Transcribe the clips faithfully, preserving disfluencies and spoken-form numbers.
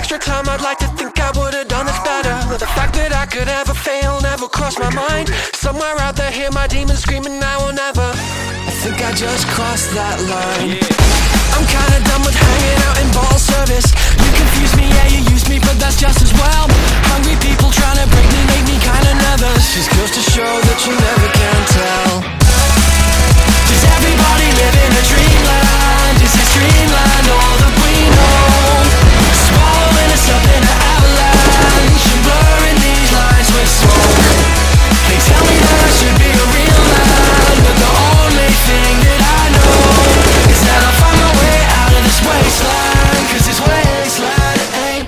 extra time, I'd like to think I would've done this better. The fact that I could ever fail never crossed my mind. Somewhere out there, hear my demons screaming now or never. I think I just crossed that line. Yeah. I'm kinda done with hanging out in ball service. You confuse me, yeah, you use me, but that's just as well. Hungry people trying to break me make me kinda nervous. Just goes to show that you never can tell. Does everybody live in a dreamland? Is this dreamland all that we know? Swallowing us up in an avalanche and blurring these lines with smoke. They tell me that I should be a real man, but the only thing that I know is that I'll find my way out of this wasteland. Cause this wasteland ain't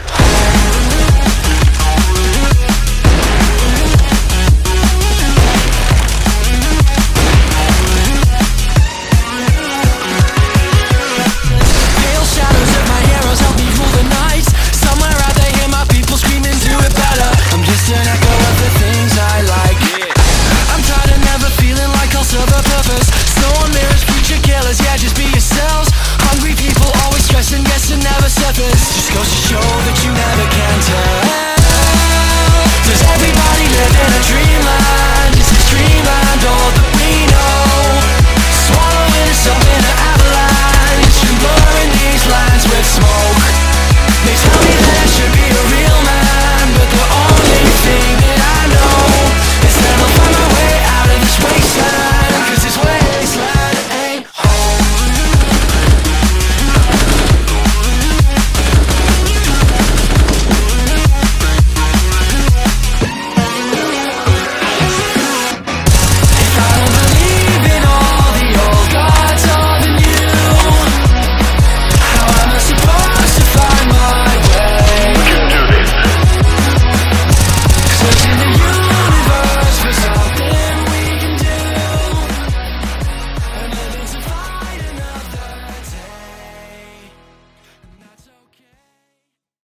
pale shadows of my heroes help me rule the night. Somewhere out there hear my people screaming, do it better. I'm just an echo of the things I like. I'm tired of never feeling like I'll serve a purpose. Snow on mirrors, future killers, yeah, just be yourselves. Hungry people always stressing, guessing never surface. Just goes to show that you never can tell. Does everybody live in a dreamland? Is this dreamland